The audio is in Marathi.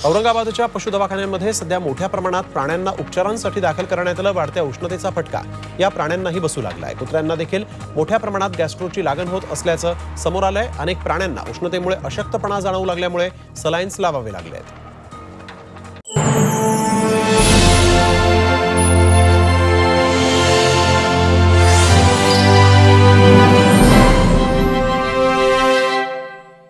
औरंगाबादच्या पशुदवाखान्यांमध्ये सध्या मोठ्या प्रमाणात प्राण्यांना उपचारांसाठी दाखल करण्यात आलं। वाढत्या उष्णतेचा फटका या प्राण्यांनाही बसू लागलाय। कुत्र्यांना देखील मोठ्या प्रमाणात गॅस्ट्रोची लागण होत असल्याचं समोर आलंय। अनेक प्राण्यांना उष्णतेमुळे अशक्तपणा जाणवू लागल्यामुळे सलाईन्स लावावे लागले आहेत।